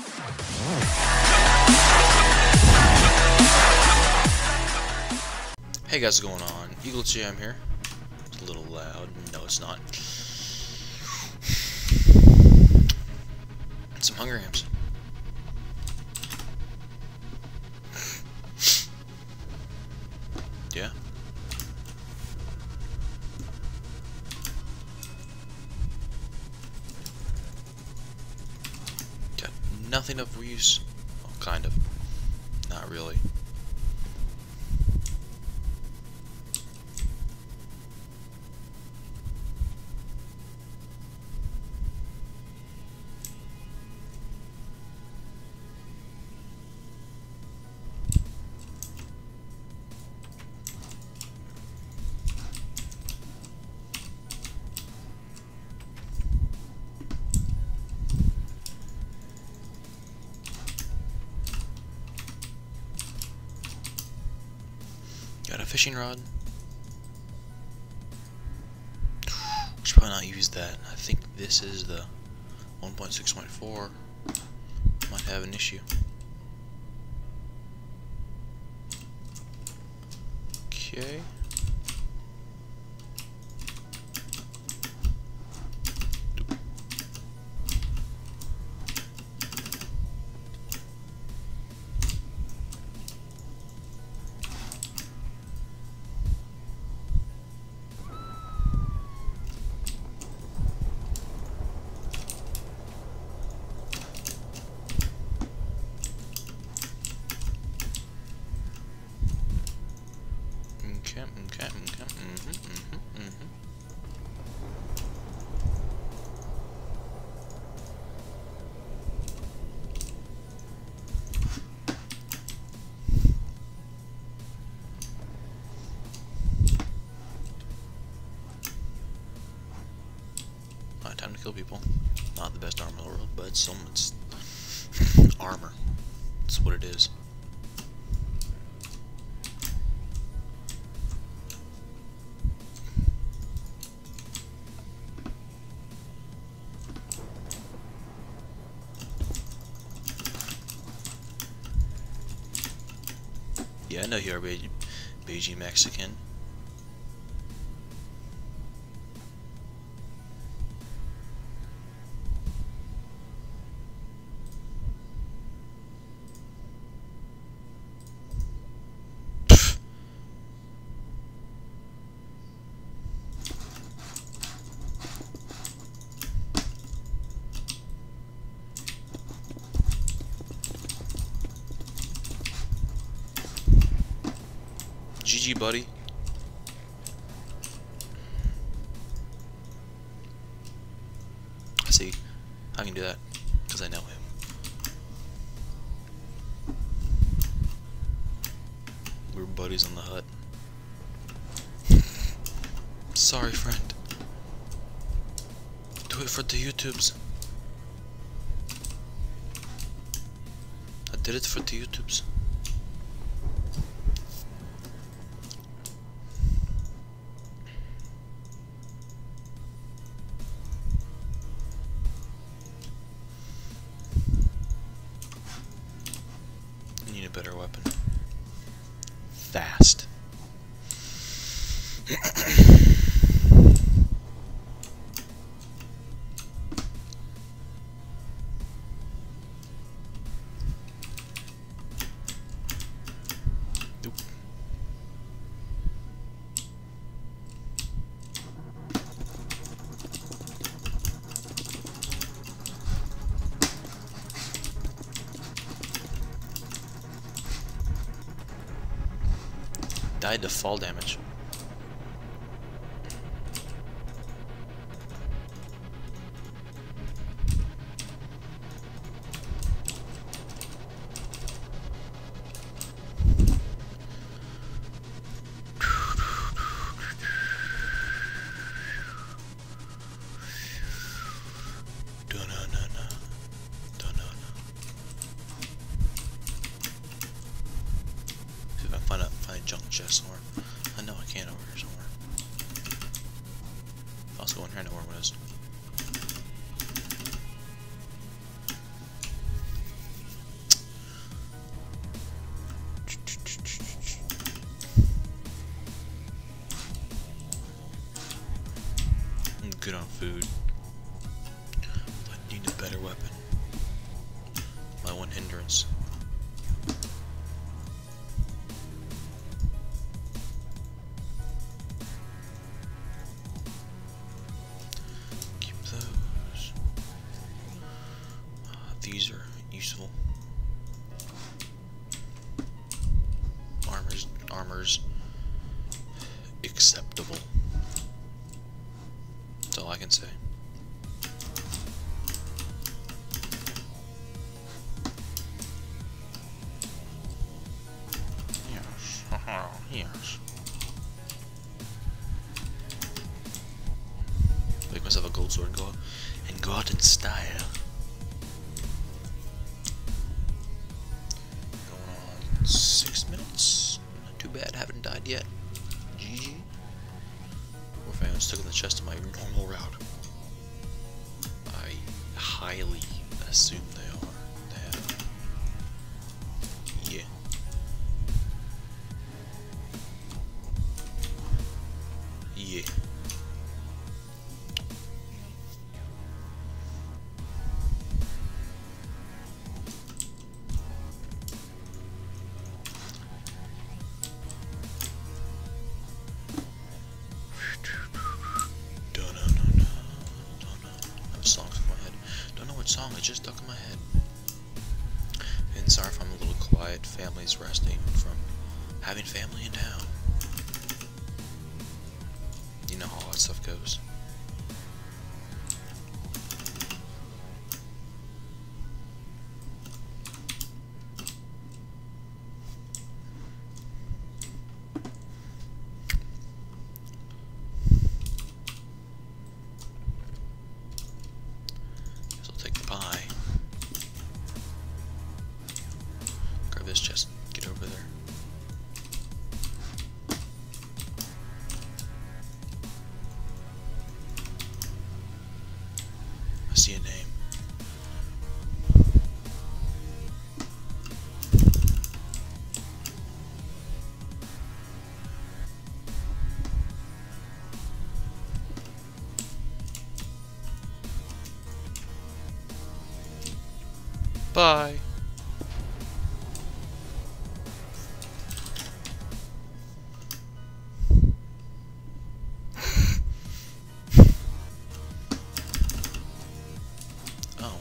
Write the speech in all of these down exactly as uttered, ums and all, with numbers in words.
Hey guys, what's going on? Eagle Jam here. It's a little loud. No, it's not. Some Hunger Games. Yeah. Got nothing of use. Well, kind of. Not really. Got a fishing rod. Should probably not use that. I think this is the one point six point four. Might have an issue. Okay. Okay, okay, okay, mm-hmm, mm-hmm, mm-hmm. Alright, time to kill people. Not the best armor in the world, but some it's armor. That's what it is. Yeah, I know you're a Beijing Mexican. G G, buddy. I see. I can do that because I know him. We're buddies on the hut. Sorry, friend. Do it for the YouTubes. I did it for the YouTubes. Need a better weapon. Fast. Nope. Died to fall damage. Find a find a junk chest somewhere. I know I can over here somewhere. I'll just go in here. I know where it is. points. Keep those. Uh, these are useful. Armor's, armor's acceptable. That's all I can say. Yes. Yes. Make myself a gold sword and go and go out in style. Going on six minutes. Not too bad. Haven't died yet. G G. Or if I was stuck in the chest of my normal route. I highly assume they are. They have. Yeah. Yeah. Song is just stuck in my head. And sorry if I'm a little quiet. Family's resting from having family in town. You know how all that stuff goes. Pie. Grab this chest. Get over there. I see a name. Bye. Oh.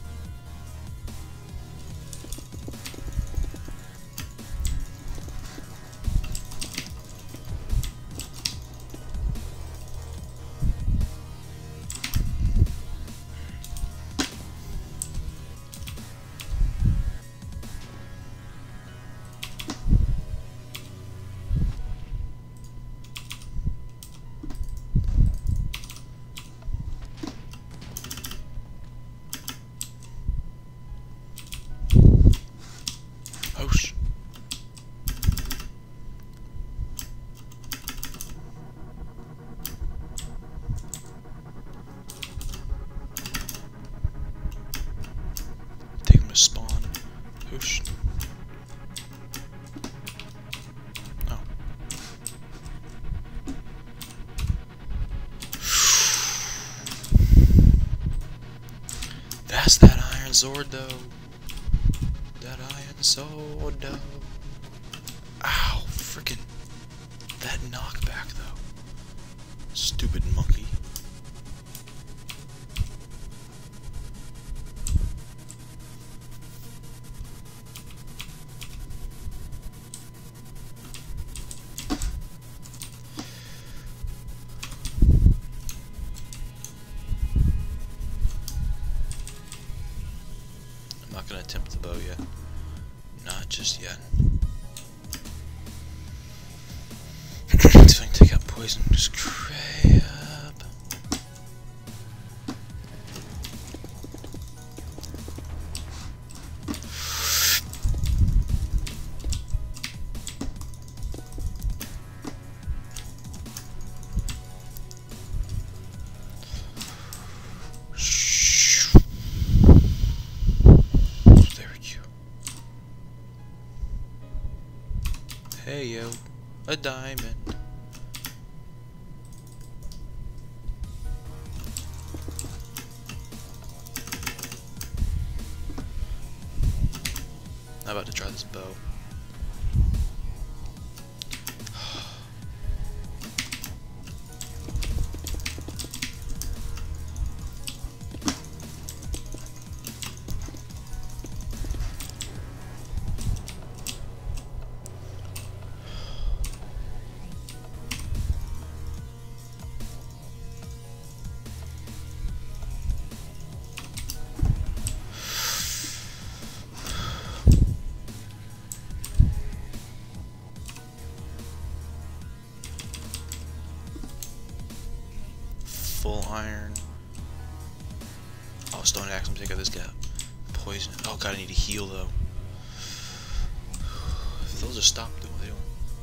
Hosh. Take him to spawn. Hosh. Oh. That's that iron sword though. That iron sword though. Ow, frickin' that knockback though. Stupid monkey. I'm not gonna attempt the bow yet. Not just yet. So I can take out poison, just crab. Hey yo, a diamond. I'm about to try this bow. Full iron. Oh, stone axe. I'm taking this guy. Poison. Oh god, I need to heal though. If those just stop doing what they doing.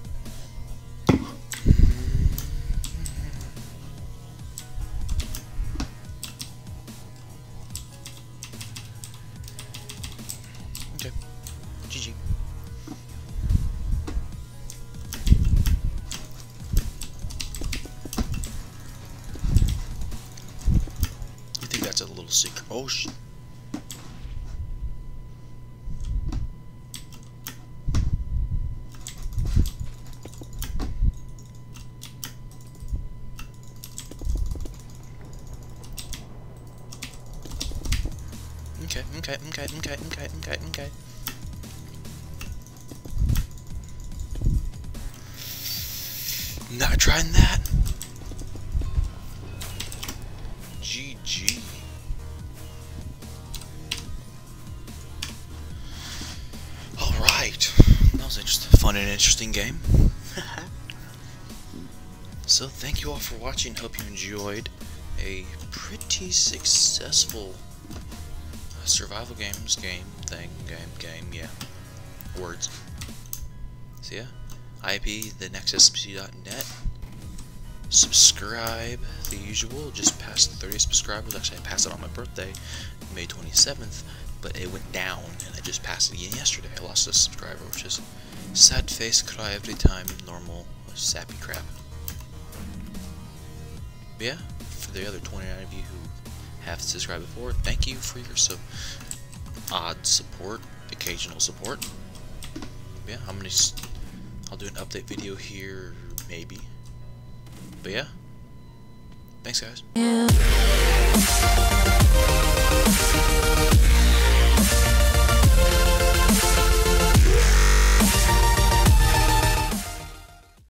Okay. G G. That's a little secret. Oh shit. Okay, okay, okay, okay, okay, okay, okay. Not trying that. G G. Alright. That was just a fun and interesting game. So thank you all for watching. Hope you enjoyed a pretty successful survival games game thing. Game, game, yeah. Words. So yeah. I P the nexus p c dot net. Subscribe, the usual. Just passed the thirtieth subscribers. Actually, I passed it on my birthday, May twenty-seventh, but it went down, and I just passed it again yesterday. I lost a subscriber, which is sad face cry every time. Normal, sappy crap. But yeah, for the other twenty-nine of you who have subscribed before, thank you for your so odd support, occasional support. Yeah, I'm gonna. I'll do an update video here, maybe. But yeah, thanks guys.